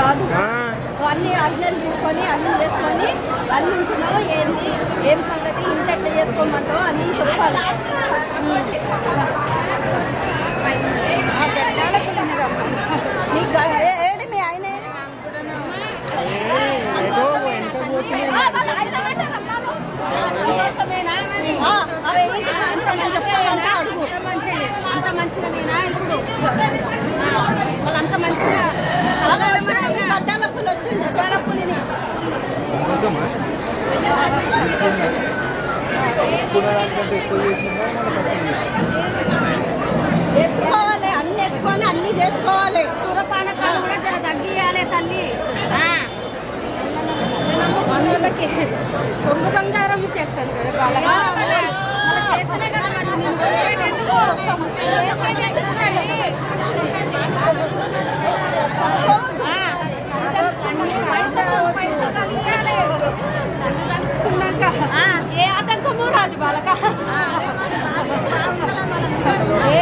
కాదు. అన్ని ఆజ్ఞలు తీసుకొని అన్ని చేసుకొని అన్ని ఉంటున్నావు ఏంది ఏం సంగతి ఇంట్లో ఎట్లా చేసుకోమంటావు అన్ని చెప్పాలి. ఏడి మీ ఆయన చెప్తానంటే అడుగు అంత మంచిగా ఇప్పుడు వాళ్ళంత మంచిగా గడ్డాల పులి వచ్చింది చోళ పులిని ఎత్తుకోవాలి అన్ని ఎత్తుకొని అన్ని చేసుకోవాలి. సూరపానకాలు కూడా జర తగ్గియాలి తల్లి. మనోళ్ళకి కొంగు బంగారం చేస్తాను కదా చేస్తేనే కదా ఏ ఆటంకము రాదు వాళ్ళక. ఏ